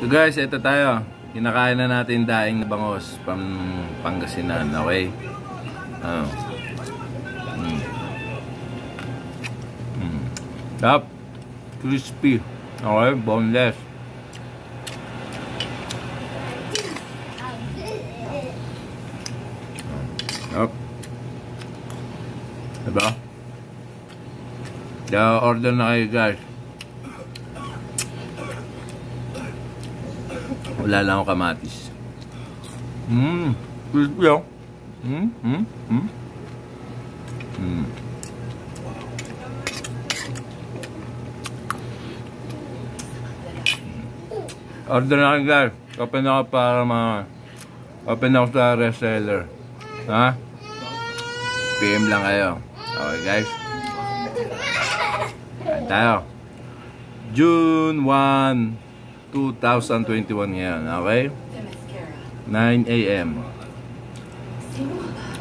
So guys, ito tayo. Kinakain na natin daing na bangus Pangasinan, okay? Top, crispy, okay? Boneless. Up. Diba? Kaya order na kayo guys. Wala lang ako kamatis. Crispy oh. Order na kayo guys. Open ako para open ako sa reseller. Ha? PM lang kayo. Okay guys. Kain tayo. June 1, 2021 ngayon. Okay? 9 AM.